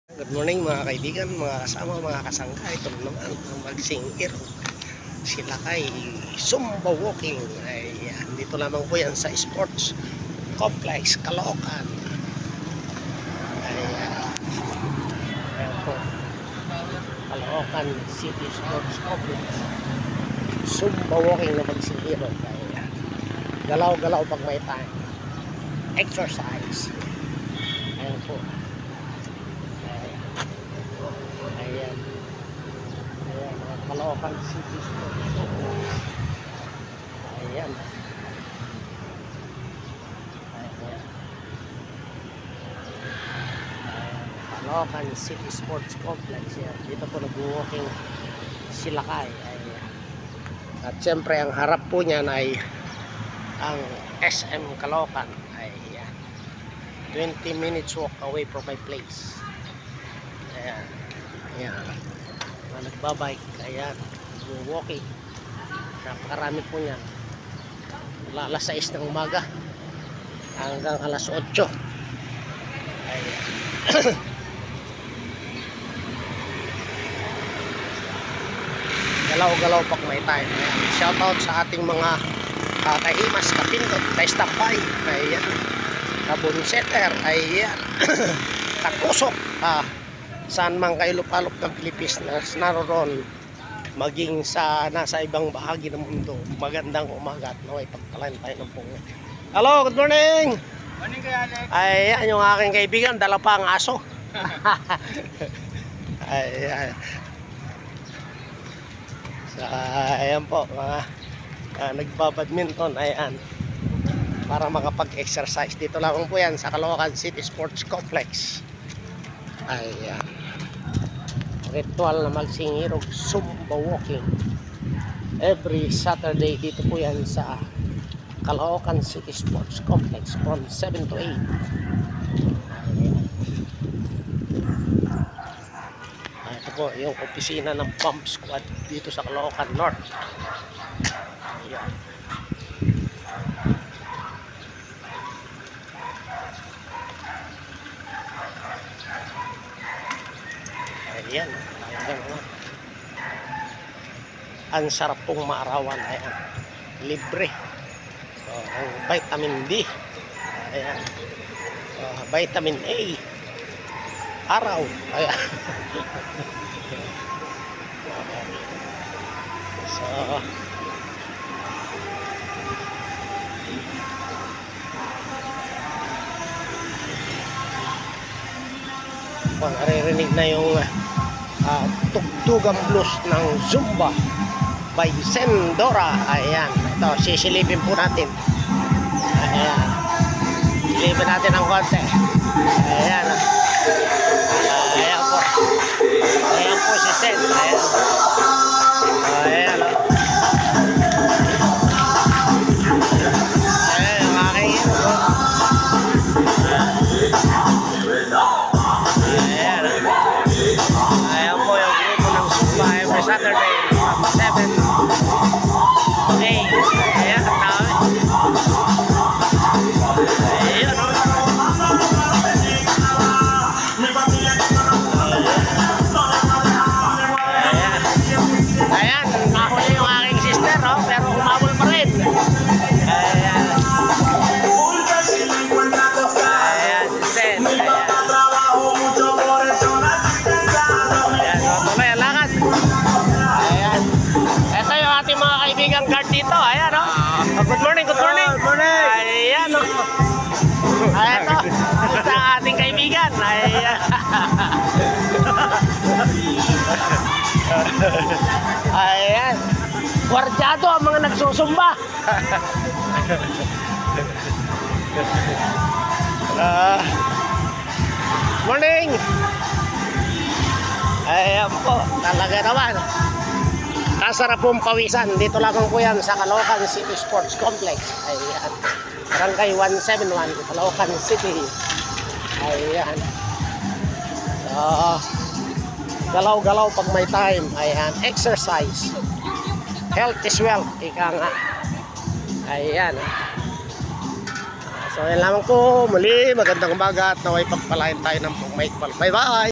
Good morning mga kaibigan, mga kasama, mga kasangka. Ito naman ang magsingir. Sila kay Zumba Walking. Ayan, dito lamang po yan sa Sports Complex, Caloocan. Ayan. Ayan po. Caloocan City Sports Complex. Zumba Walking na magsingir. Ayan. Galaw-galaw pag may time. Exercise. Ayan po. Ayan. Ayan, mga Caloocan City Sports Complex. Ayan. Ayan. Caloocan City Sports Complex. Ayan. Dito po nag-walking sila kay. Ayan. At syempre ang harap po niyan ay ang SM Caloocan. Ayan. 20 minutes walk away from my place. Ayan. Ayan. Nagbabike. Ayan. Walking. Napakarami po niyan. Mula alas 6 ng umaga hanggang alas 8. Ayan. Galaw-galaw pag may time. Ayan. Shout out sa ating mga kaimas, kapindot, kaistambay. Ayan. Kabunseter. Ayan. Katusok. Saan man kayo lupalop ng Pilipinas naroon, maging sa nasa ibang bahagi ng mundo, magandang umaga at naway pagpalain tayo ng punga. Hello, good morning! Morning kay Alex. Ayan yung aking kaibigan, dala pa ang aso. Ayan. So, ayan po, mga nagbabadminton, ayan. Para makapag-exercise. Dito lang po yan sa Caloocan City Sports Complex. Ayan. Ritual na magsingirog Zumba Walking every Saturday. Dito po yan sa Caloocan City Sports Complex from 7 to 8. Ayan. Ito po yung opisina ng Pump Squad dito sa Caloocan North. Ayan. Ayan, ang sarap pong maarawan. Ayan, libre. So, ang vitamin D. Ayan, vitamin A. Araw. Ayan. So, naririnig na yung tugtugang blues ng Zumba by Sendora. Ayan, ito sisilipin po natin. Ayan, silipin natin ng konti. Ayan, ayan po, ayan po si Sen. Ayan, ayan, ayan ang aking Saturday from 7 to 8. Ayan, ang dami. Ayan, o. Ayan. Ayan, nahuli yung aking sister, o, pero humabol pa rin. Ayan. Ayan, si Sen. Ayan. Ayan, so tuloy ang lakad. Ito yung ating mga kaibigan guard dito. Ayan, o. Good morning, good morning. Good morning. Ayan, o. Ayan, o. Sa ating kaibigan. Ayan. Ayan. Guardiado ang mga nagsusumba. Morning. Ayan po. Talaga naman. Kasarap pong pawisan. Dito lang po yan sa Caloocan City Sports Complex. Ayan. Barangay 171, Caloocan City. Ayan. So, galaw-galaw pag may time. Ayan. Exercise. Health is wealth. Ika nga. Ayan. So, yan lamang po. Muli, magandang umaga at naway pagpalain tayo ng pagmaikpal. Bye-bye!